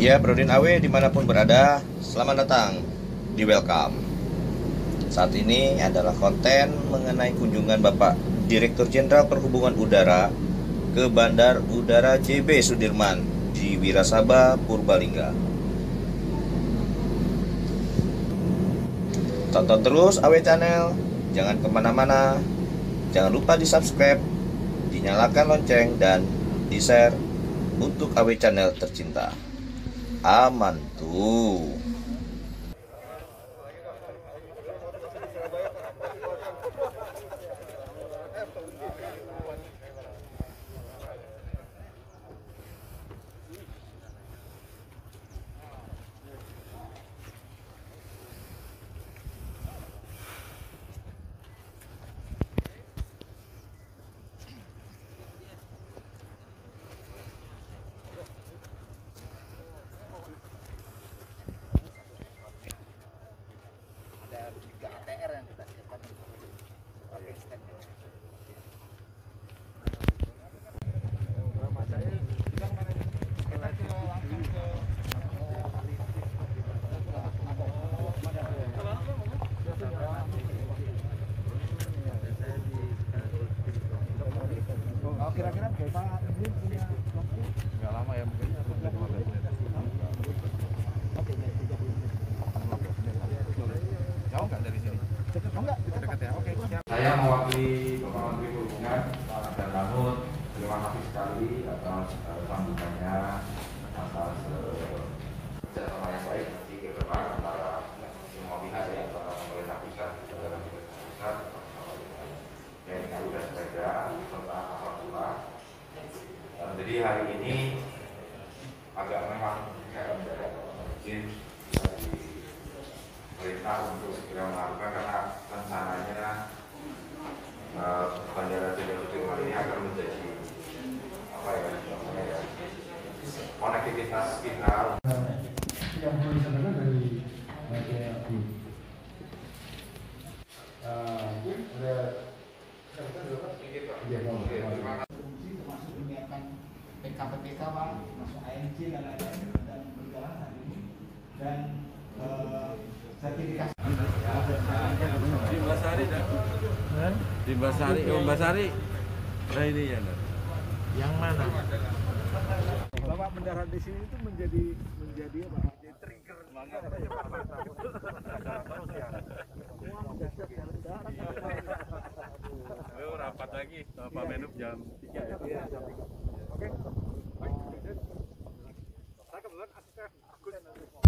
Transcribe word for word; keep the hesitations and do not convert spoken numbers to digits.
Ya, Brodin A W dimanapun berada, selamat datang di Welcome. Saat ini adalah konten mengenai kunjungan Bapak Direktur Jenderal Perhubungan Udara ke Bandar Udara J B Sudirman di Wirasaba, Purbalingga. Tonton terus A W Channel, jangan kemana-mana. Jangan lupa di subscribe, dinyalakan lonceng, dan di share untuk A W Channel tercinta. Aman tuh. Tiga A T R yang kita siapkan pakai stand. Oh, kira-kira berapa ini punya waktu? Nggak lama ya, mungkin lima belas menit. Jauh nggak dari sini? Dekat enggak? Dekat ya, oke. Saya mewakili Bapak Menteri Perhubungan dan Lanut, terima kasih sekali atas uh, sambutannya, atas uh, kerjasama yang baik di ke depan antara semua pihak ya, antara pemerintah pusat, pemerintah pusat, T N I A U dan sepeda, serta Apabila. Uh, jadi hari ini agak memang kayak mungkin perintah untuk segera melakukan karena rencananya uh, Bandara J B Sudirman ini akan menjadi apa ya namanya ya konektivitas kita. Yang perlu disampaikan dari Bapak Ibu. Ada Iya, Fungsi termasuk menyiapkan P K P P K Pak, masuk A N C dan lain-lain dan berjalan hari ini dan eh, sertifikasi. Di Basari dah. Di Basari, oh Basari. Nah ini ya. Yang mana? Bapak mendarat di sini itu menjadi menjadi apa? Menjadi trigger banget. Oh, rapat lagi sama Pak Menhub jam tiga ya. Iya, oke. Baik. Saya kebetulan asisten Agus